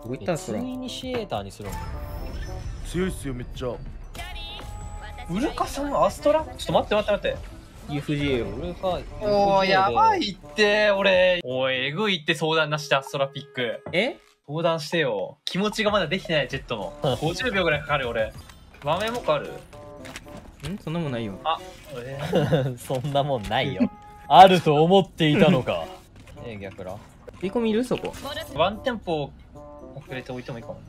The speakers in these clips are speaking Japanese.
こ行ったんすか。 イニシエーターにするの。 強いっすよめっちゃ。 ウルカさんアストラ、ちょっと待って待って待って。 UFJ よ。 俺か。 おー、やばいって、俺。おい、えぐいって相談なしでアストラピック。 え？ 相談してよ。気持ちがまだできてない、ジェットの。50秒ぐらいかかる、俺。場面もある？ そんなもんないよ。 あ、 そんなもんないよ。あると思っていたのか。逆ら。 吸い込みいるそこ。 ワンテンポ遅れておいてもいいかも。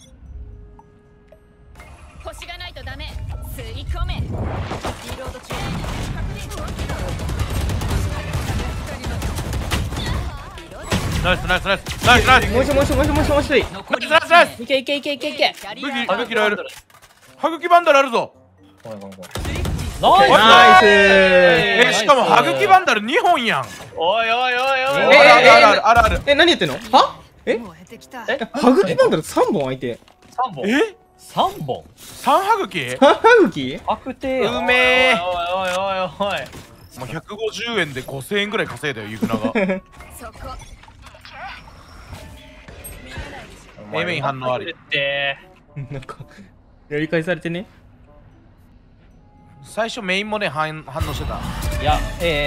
星がないとダメ。吸い込め。リロード中。 ナイスナイスナイスナイスナイス。 もう一度もう一度もう一度もう一度もう一度いい。 ナイスナイス。 いけいけいけいけいけ。 歯茎ある。歯茎バンダルあるぞ。 ごめんごめんごめん。 ナイス。 ナイス。 しかも歯茎バンダル2本やん。 おいおいおいおい。 あるあるあるある。 何やってんの？は？歯茎バンダル3本相手。 3本。 3本。 3歯茎？ 歯茎？ 確定や。 うめえ。 おいおいおいおい。 もう150円で5000円ぐらい稼いだよユクナが。Aメイン反応あり。 なんかやり返されてね。 最初メインもね反応してた。 いや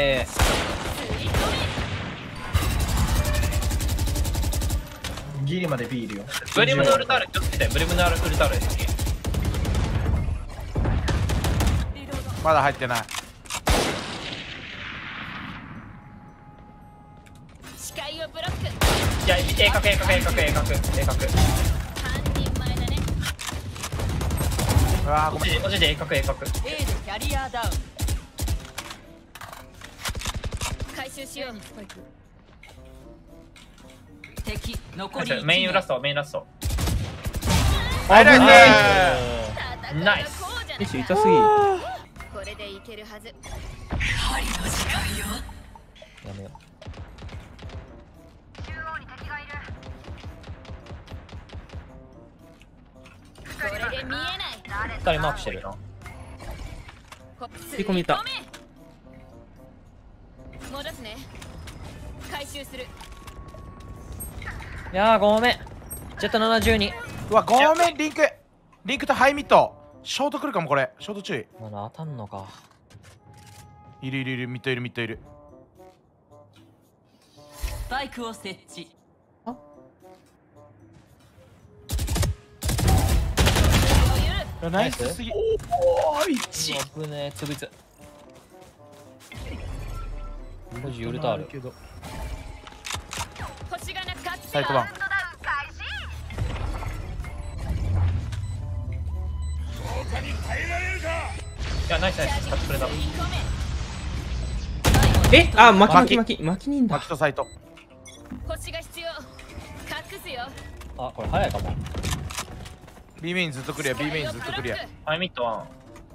ギリまでビールよ。ブリムのウルタール気をつけて。ブリムのウルタールです。 まだ入ってない。 視界をブロック。 いや、鋭角鋭角鋭角鋭角鋭角。 半人前だね。 うわーごめん。 マジで鋭角鋭角。 A でキャリアダウン。回収しよう。敵残り。 メインラストメインラスト。 ナイスナイス。 ティッシュ痛すぎ。 これでいけるはず。 やめよこれで見えない。 う。2人マークしてる。 吸い込みた。 戻すね。回収する。 いやーごめん。ジェット72。 うわごめん。リンクとハイミットショート来るかも。これショート注意。 まだ当たんのか。 いるいるいる。ミッドいるミッドいる。 スパイクを設置。 ナイスすぎ。 おー1。 危ねえ。つぶいつ。文字ウルタール。 星がなかった。 サイトワン。 いやナイスナイス。勝ってくれた。 え？あ、巻きにいんだ。 マキとサイト。 星が必要。隠すよ。 あ、これ早いかも。 B メインずっとクリア。B メインずっとクリア。 ハイミットワン。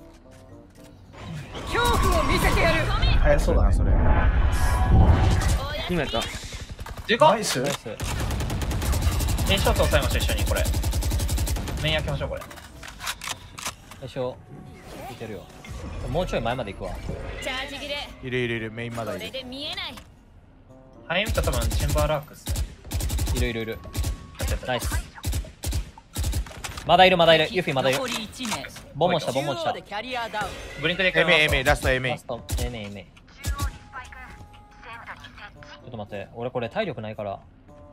恐怖を見せてやる。 早そうだなそれ。 今やった。 でかっ。 ナイス。 ショット押さえましょう一緒に。これメイン開けましょう。これよいしょ。いけるよ。もうちょい前まで行くわ。 チャージ切れ。 いるいるいる。メインまだいる。 これで見えない。 ハイミット多分チェンバーラークっすね。 いるいるいる。ナイス。まだいるまだいる。ユフィまだいる。ボンもしたボンもした。 ブリンクでエメイエメイラストエメイラストエメエメ。ちょっと待って、俺これ体力ないから。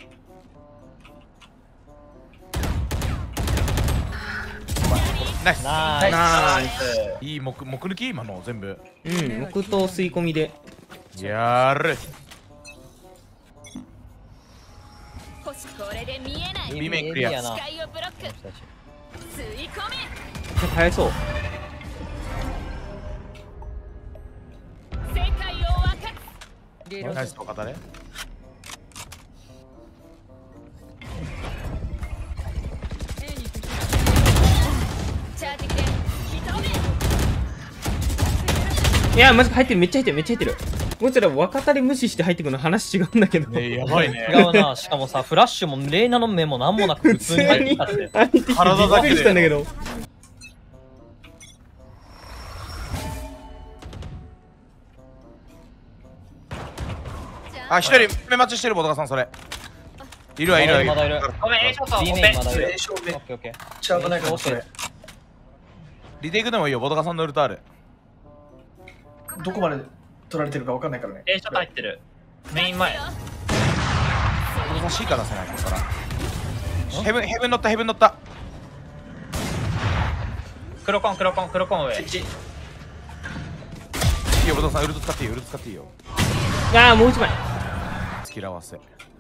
ナイスナイス。 ナイス。 いい木抜き今の全部。 木と吸い込みで。 やる。 星これで見えない。 B メインクリア。 やな。 視界をブロック。吸い込め。 早そう。 世界を分かつ。 ナイスお方ね。 チャージ切れ。 いや、マジ入ってる。めっちゃ入ってる。めっちゃ入ってる。こいつら若たり無視して入ってくるの話違うんだけど。 やばいね。 違うな。しかもさ、フラッシュもレイナの目もなんもなく普通に入ってたって。 入ってきてびっくりしたんだけど。 あ、一人目待ちしてるボトガさんそれ。 いるわいるわいるまだいる。 ごめん、A ショット。 B オペメインまだいる。 A 正面オッケーオッケー。 ちゃ危ないかもそれ。 リテイクでもいいよ、ボトカさんのウルトある。 どこまで取られてるかわかんないからね。 A ショット入ってる。メイン前。 ボトカさん C から出せないここからヘブン乗ったヘブン乗った。 黒コン上。 設置。 いいよ、ボトカさんウルト使っていいよ、ウルト使っていいよ。 ああ、もう一枚。 スキル合わせ。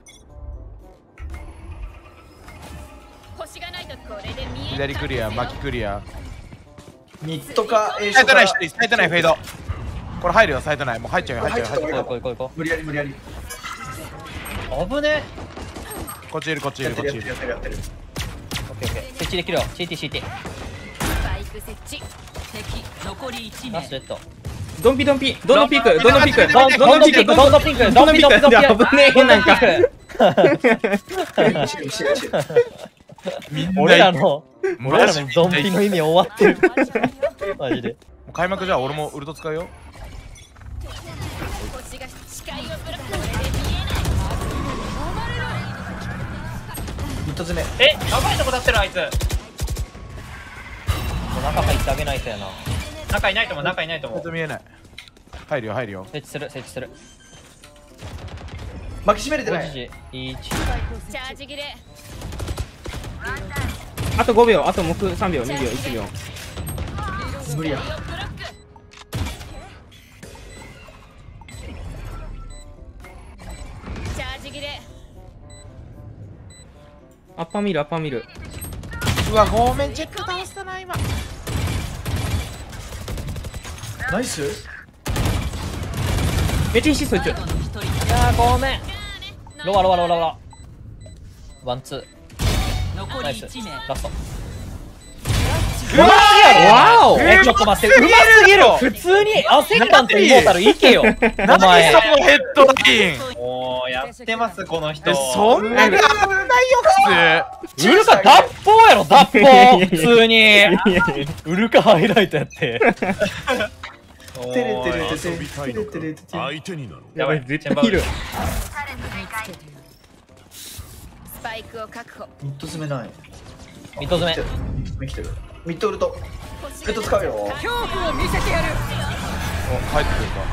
星がないとこれで見え左クリア、巻きクリア。 ミッドか A サイトない、 か。 サイトない、フェード。これ入るよ、サイトない。もう入っちゃうよ、入っちゃうよ、入っちゃうよ。 行こう行こう行こ無理やり無理やり。 危ね。 こっちいる、こっちいる、 やってるこっちいる。 やってるやってるやってる。 う。オッケーオッケー。設置できるよ。CT。 スパイク設置敵残り1名ラストレッド。 ドンピーク、どんどんピーク。 どんどんピンク。どんどんピンク。どんどんピンク。 どんどんピンク。危ねえ、なんか。 みんな俺らのマジゾンビの意味終わってる。マジで。 もう開幕じゃあ俺もウルト使うよ。 星が視界をブロックこれで見えないミッド詰め。 え、やばいとこ立ってるあいつ。 もう中入ってあげないとやな。 中いないと思う。 ちょっと見えない。入るよ、入るよ。 設置する。 巻き締めれてない。 5時1。 チャージ切れあと5秒、あと目3秒、2秒、1秒。 無理や。 ブロックチャージ切れアッパー見る、アッパー見る。 うわ、ごめん、チェック倒したな、今。 ナイス。 めっちゃ必死そいつ。 いやーごめん。ロワ。ワンツー。ナイス。ラスト。 うわおちょっと待って、うますぎる。普通にアセンタンとイモータルいけよ。お前。 そのヘッドライン。 おー、やってますこの人。 そんなに危ないよ、普ウルカ脱法やろ、脱法。普通に。ウルカハイライトやって。 おーテレテレテいテテレテレテテ。 相手になる。 やばい、 絶対いる。 スパイクを確保ミッド詰めない。 ミッド詰め。 来てる。ミッドウルト。ウルト使うよ。 恐怖を見せてやるお、帰ってくるか。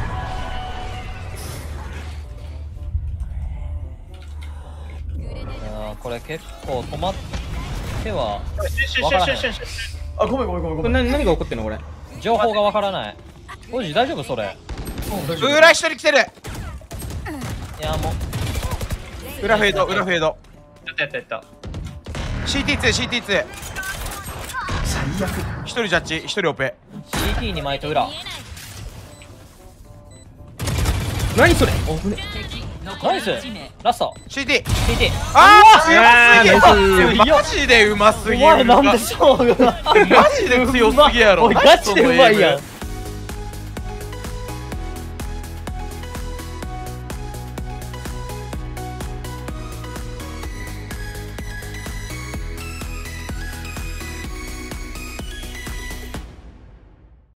これ結構止まってはシュわからへん。 あ、ごめんごめんごめんこれごめん。 何が起こってんのこれ。 情報がわからない。おじ大丈夫それ。 裏一人来てる。 いやもう裏フェード、裏フェード。 やった。 CT2。 最悪。 一人ジャッジ、一人オペ。 CT に巻いて裏。 何それ。お危ね。 ナイス。ラスト。 CT。 CT。 あー、 いやー強すぎる。マジでうますぎる。 お前なんでしょうが。 マジで強すぎやろ。 おいガチでうまいやん。